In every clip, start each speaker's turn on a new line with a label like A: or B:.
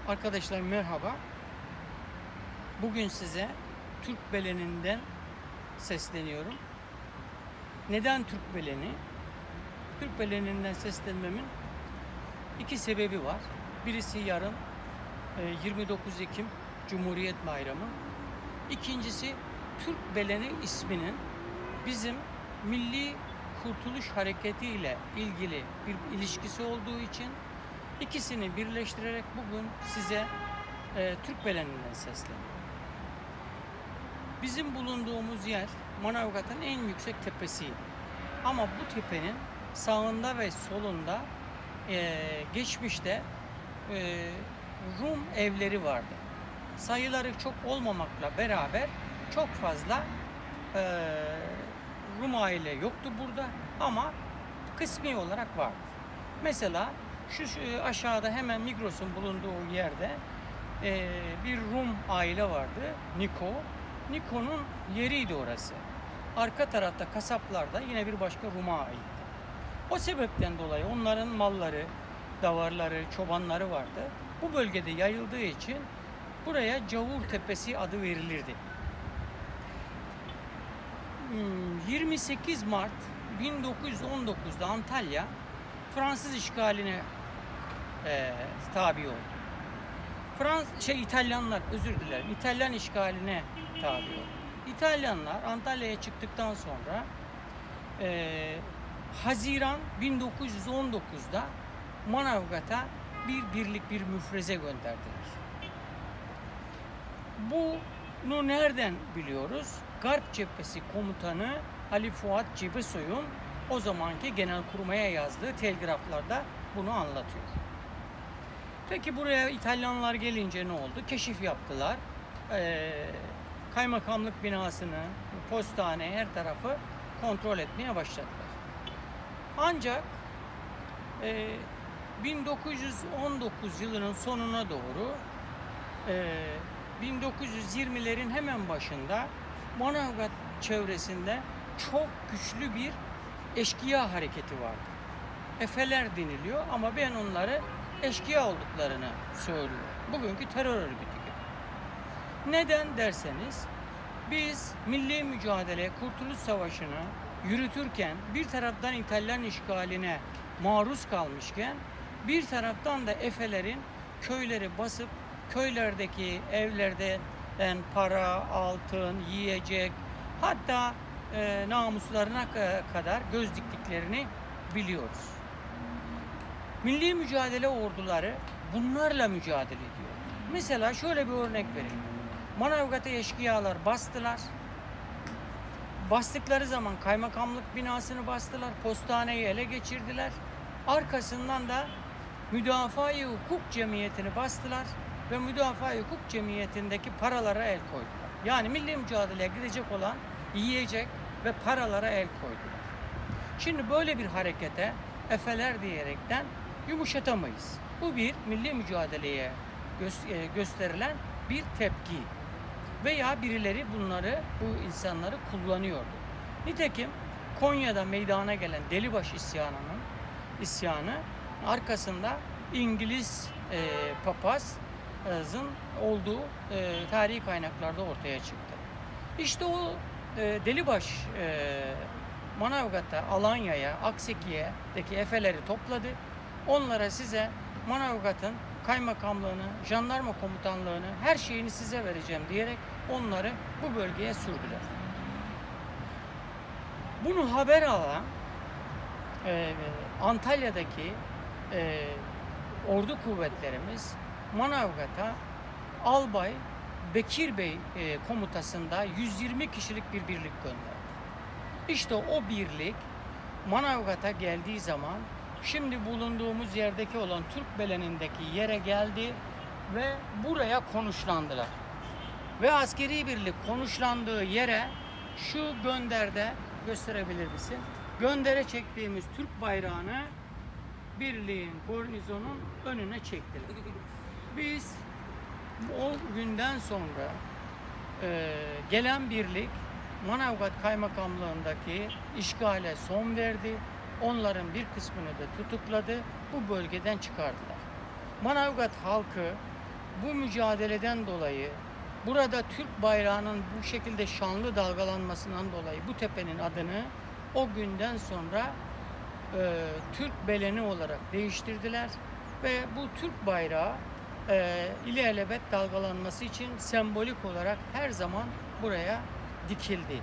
A: Arkadaşlar merhaba. Bugün size Türkbeleni'nden sesleniyorum. Neden Türkbeleni? Türkbeleni'nden seslenmemin iki sebebi var. Birisi yarın 29 Ekim Cumhuriyet Bayramı. İkincisi Türkbeleni isminin bizim Milli Kurtuluş Hareketi ile ilgili bir ilişkisi olduğu için ikisini birleştirerek bugün size Türkbeleni'nden sesleniyorum. Bizim bulunduğumuz yer Manavgat'ın en yüksek tepesiydi. Ama bu tepenin sağında ve solunda geçmişte Rum evleri vardı. Sayıları çok olmamakla beraber çok fazla Rum aile yoktu burada ama kısmi olarak vardı. Mesela şu aşağıda hemen Migros'un bulunduğu yerde bir Rum aile vardı. Niko'nun yeriydi orası. Arka tarafta kasaplarda yine bir başka Rum'a aitti. O sebepten dolayı onların malları, davarları, çobanları vardı. Bu bölgede yayıldığı için buraya Cavur Tepesi adı verilirdi. 28 Mart 1919'da Antalya Fransız işgaline tabi oldu. İtalyanlar, özür dilerim, İtalyan işgaline tabi oldu. İtalyanlar Antalya'ya çıktıktan sonra Haziran 1919'da Manavgat'a bir birlik, bir müfreze gönderdiler. Bunu nereden biliyoruz? Garp Cephesi Komutanı Ali Fuat Cebesoy'un o zamanki Genelkurmay'a yazdığı telgraflarda bunu anlatıyor. Peki buraya İtalyanlar gelince ne oldu? Keşif yaptılar. Kaymakamlık binasını, postane, her tarafı kontrol etmeye başladılar. Ancak 1919 yılının sonuna doğru 1920'lerin hemen başında Manavgat çevresinde çok güçlü bir eşkıya hareketi vardı. Efeler deniliyor ama ben onları eşkıya olduklarını söylüyorum. Bugünkü terör örgütü gibi. Neden derseniz biz milli mücadele, Kurtuluş Savaşı'nı yürütürken bir taraftan İtalyan işgaline maruz kalmışken bir taraftan da Efelerin köyleri basıp köylerdeki evlerde para, altın, yiyecek, hatta namuslarına kadar göz diktiklerini biliyoruz. Milli mücadele orduları bunlarla mücadele ediyor. Mesela şöyle bir örnek vereyim. Manavgat'a eşkıyalar bastılar. Bastıkları zaman kaymakamlık binasını bastılar. Postaneyi ele geçirdiler. Arkasından da Müdafaa-i Hukuk Cemiyeti'ni bastılar ve Müdafaa-i Hukuk Cemiyeti'ndeki paralara el koydular. Yani milli mücadeleye gidecek olan yiyecek ve paralara el koydular. Şimdi böyle bir harekete efeler diyerekten yumuşatamayız. Bu bir milli mücadeleye gösterilen bir tepki. Veya birileri bu insanları kullanıyordu. Nitekim Konya'da meydana gelen Delibaş isyanı arkasında İngiliz papazın olduğu tarihi kaynaklarda ortaya çıktı. İşte o Delibaş Manavgat'ta, Alanya'ya, Akseki'deki efeleri topladı. Onlara size Manavgat'ın kaymakamlığını, jandarma komutanlığını, her şeyini size vereceğim diyerek onları bu bölgeye sürdüler. Bunu haber alan Antalya'daki ordu kuvvetlerimiz Manavgat'a Albay Bekir Bey komutasında 120 kişilik bir birlik gönderdi. İşte o birlik Manavgat'a geldiği zaman şimdi bulunduğumuz yerdeki olan Türkbeleni'ndeki yere geldi ve buraya konuşlandılar. Ve askeri birlik konuşlandığı yere şu gönderde gösterebilir misin? Göndere çektiğimiz Türk bayrağını birliğin, kornizonun önüne çektiler. Biz o günden sonra gelen birlik Manavgat Kaymakamlığındaki işgale son verdi. Onların bir kısmını da tutukladı. Bu bölgeden çıkardılar. Manavgat halkı bu mücadeleden dolayı, burada Türk bayrağının bu şekilde şanlı dalgalanmasından dolayı bu tepenin adını o günden sonra Türk Beleni olarak değiştirdiler ve bu Türk bayrağı ilelebet dalgalanması için sembolik olarak her zaman buraya dikildi.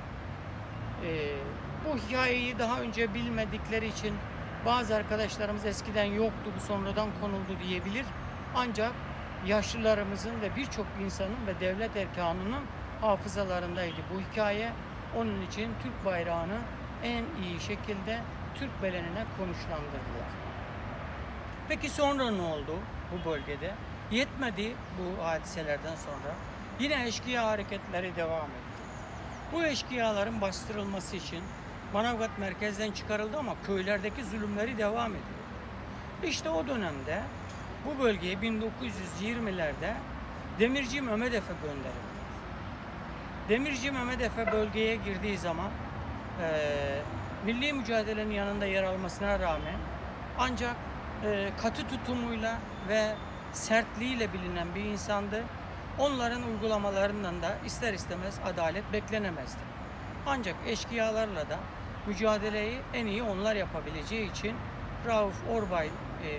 A: Bu hikayeyi daha önce bilmedikleri için bazı arkadaşlarımız eskiden yoktu, bu sonradan konuldu diyebilir. Ancak yaşlılarımızın ve birçok insanın ve devlet erkanının hafızalarındaydı bu hikaye. Onun için Türk bayrağını en iyi şekilde Türk Beleni'ne konuşlandırdılar. Peki sonra ne oldu bu bölgede? Yetmedi bu hadiselerden sonra. Yine eşkıya hareketleri devam etti. Bu eşkıyaların bastırılması için Manavgat merkezden çıkarıldı ama köylerdeki zulümleri devam ediyor. İşte o dönemde bu bölgeye 1920'lerde Demirci Mehmet Efe gönderildi. Demirci Mehmet Efe bölgeye girdiği zaman milli mücadelenin yanında yer almasına rağmen ancak katı tutumuyla ve sertliğiyle bilinen bir insandı. Onların uygulamalarından da ister istemez adalet beklenemezdi. Ancak eşkıyalarla da mücadeleyi en iyi onlar yapabileceği için Rauf Orbay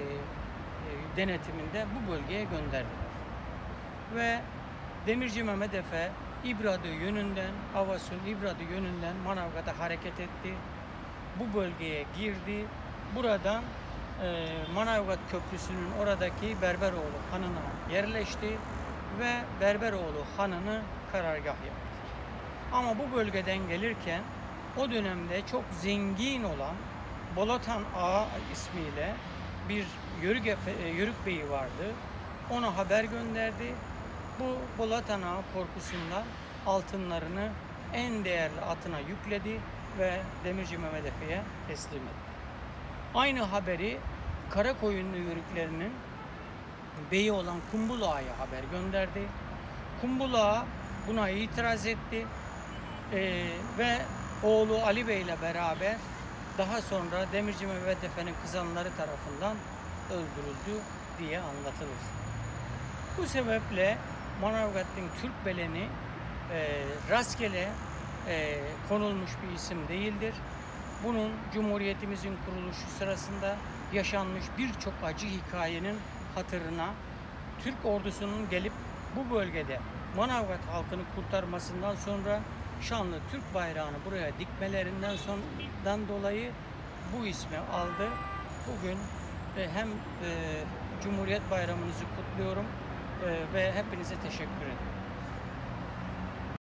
A: denetiminde bu bölgeye gönderdiler. Ve Demirci Mehmet Efe İbradı yönünden, Avasun İbradı yönünden Manavgat'a hareket etti. Bu bölgeye girdi. Buradan Manavgat Köprüsü'nün oradaki Berberoğlu Hanı'na yerleşti ve Berberoğlu Hanı'nı karargah yaptı. Ama bu bölgeden gelirken o dönemde çok zengin olan Bolatan Ağa ismiyle bir Yörük Beyi vardı. Ona haber gönderdi. Bu Bolatan Ağa korkusundan altınlarını en değerli atına yükledi ve Demirci Mehmet Efe'ye teslim etti. Aynı haberi Karakoyunlu Yörüklerinin beyi olan Kumbul Ağa'ya haber gönderdi. Kumbul Ağa buna itiraz etti ve oğlu Ali Bey ile beraber daha sonra Demirci Mehmet Efe'nin kızanları tarafından öldürüldü diye anlatılır. Bu sebeple Manavgat'ın Türk Beleni rastgele konulmuş bir isim değildir. Bunun Cumhuriyetimizin kuruluşu sırasında yaşanmış birçok acı hikayenin hatırına Türk ordusunun gelip bu bölgede Manavgat halkını kurtarmasından sonra şanlı Türk bayrağını buraya dikmelerinden dolayı bu ismi aldı. Bugün hem Cumhuriyet Bayramınızı kutluyorum ve hepinize teşekkür ederim.